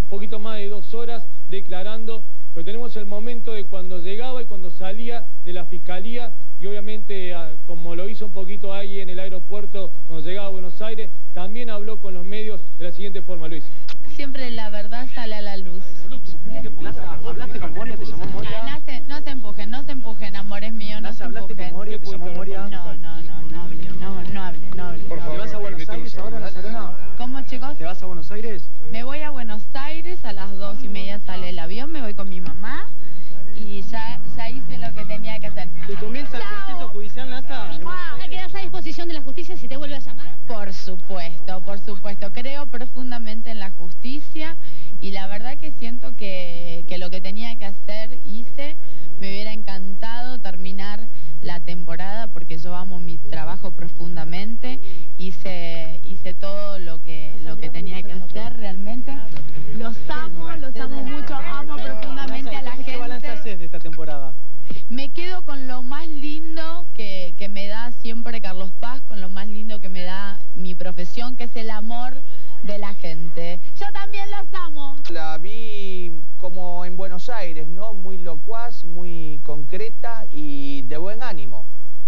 poquito más de 2 horas declarando, pero tenemos el momento de cuando llegaba y cuando salía de la Fiscalía, y obviamente, como lo hizo un poquito ahí en el aeropuerto, cuando llegaba a Buenos Aires, también habló con los medios de la siguiente forma, Luis. Siempre la verdad sale a la luz. ¿Hablaste con Moria? ¿Te llamó Moria? No se empujen, amores míos, no se ¿Hablaste empujen. con Moria? ¿Te llamó Moria? No hable. Por favor, ¿te vas a Buenos Aires ahora, Nazarena? ¿Cómo, chicos? ¿Te vas a Buenos Aires? Me voy a Buenos Aires, a las 2:30 sale el avión, me voy con mi mamá y ya hice lo que tenía que hacer. ¿Y comienza el proceso judicial, Nasa? ¿Quedas a disposición de la justicia si te vuelve a llamar? Por supuesto. Creo profundamente en la justicia y la verdad que siento que lo que tenía que hacer hice. Me hubiera encantado terminar la temporada porque yo amo mi trabajo profundamente. Hice todo lo que tenía que hacer realmente. Los amo mucho, amo profundamente a la gente. ¿Qué balance haces de esta temporada? Me quedo con lo más lindo que me da siempre Carlos Paz, con lo más lindo que me da mi profesión, que es el amor de la gente. Yo también los amo. La vi como en Buenos Aires, ¿no? Muy locuaz, muy concreta y de buen ánimo.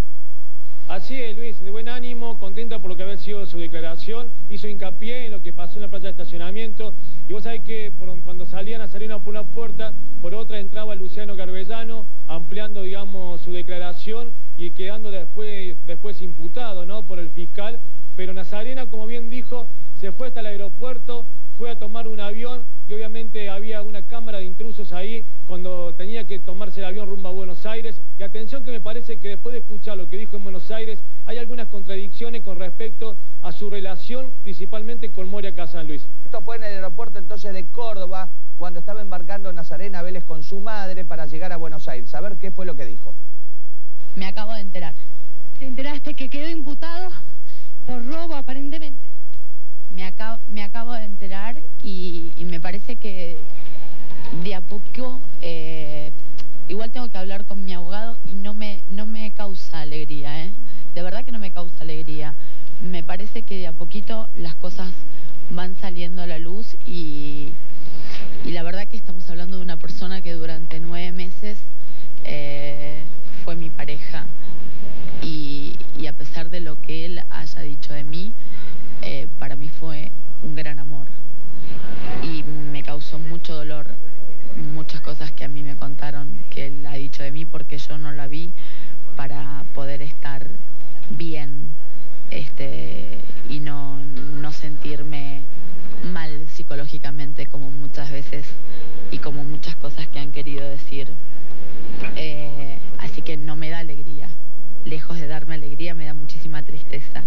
Así es, Luis, de buen ánimo, contenta por lo que había sido su declaración, hizo hincapié en lo que pasó en la playa de estacionamiento, y vos sabés que cuando salía Nazarena por una puerta, por otra entraba Luciano Garbellano, ampliando, digamos, su declaración y quedando después imputado, ¿no?, por el fiscal, pero Nazarena, como bien dijo, se fue hasta el aeropuerto, fue a tomar un avión y obviamente había una cámara de intrusos ahí cuando tenía que tomarse el avión rumbo a Buenos Aires. Y atención que me parece que después de escuchar lo que dijo en Buenos Aires, hay algunas contradicciones con respecto a su relación, principalmente con Moria Kazan, Luis. Esto fue en el aeropuerto entonces de Córdoba, cuando estaba embarcando Nazarena Vélez con su madre para llegar a Buenos Aires. A ver qué fue lo que dijo. Me acabo de enterar. ¿Te enteraste que quedó imputado por robo aparentemente? Me acabo de enterar y me parece que de a poco, igual tengo que hablar con mi abogado y no me causa alegría, de verdad que no me causa alegría. Me parece que de a poquito las cosas van saliendo a la luz y la verdad que estamos hablando de una persona que durante 9 meses fue mi pareja y a pesar de lo que él haya dicho de mí, para mí fue un gran amor y me causó mucho dolor muchas cosas que a mí me contaron que él ha dicho de mí porque yo no la vi para poder estar bien y no sentirme mal psicológicamente como muchas veces y como muchas cosas que han querido decir, así que no me da alegría, lejos de darme alegría me da muchísima tristeza.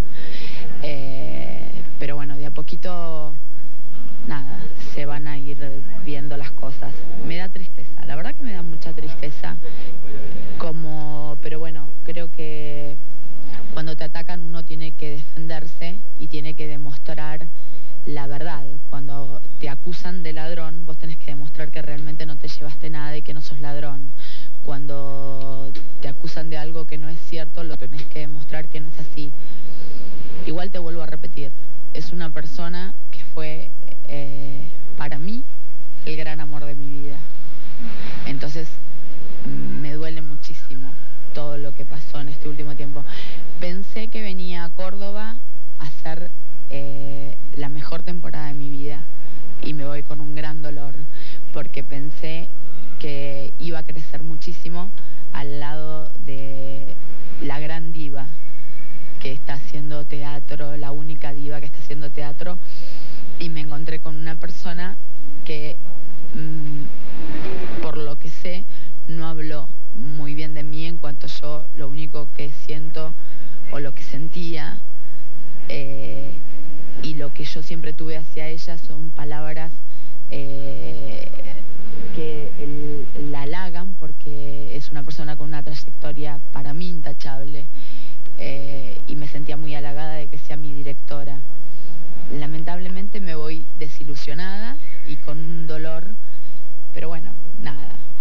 Pero bueno, de a poquito, nada, se van a ir viendo las cosas. Me da tristeza, la verdad que me da mucha tristeza, pero bueno, creo que cuando te atacan uno tiene que defenderse y tiene que demostrar la verdad. Cuando te acusan de ladrón, vos tenés que demostrar que realmente no te llevaste nada y que no sos ladrón. Cuando te acusan de algo que no es cierto, lo tenés que demostrar que no es así. Igual te vuelvo a repetir, es una persona que fue para mí el gran amor de mi vida. Entonces me duele muchísimo todo lo que pasó en este último tiempo. Pensé que venía a Córdoba a hacer la mejor temporada de mi vida y me voy con un gran dolor porque pensé que iba a crecer muchísimo al lado de la gran diva que está haciendo teatro, la única diva que está haciendo teatro, y me encontré con una persona que, por lo que sé, no habló muy bien de mí en cuanto yo lo único que siento o lo que sentía y lo que yo siempre tuve hacia ella son palabras que la halagan porque es una persona con una trayectoria para mí intachable. Y me sentía muy halagada de que sea mi directora. Lamentablemente me voy desilusionada y con un dolor, pero bueno, nada,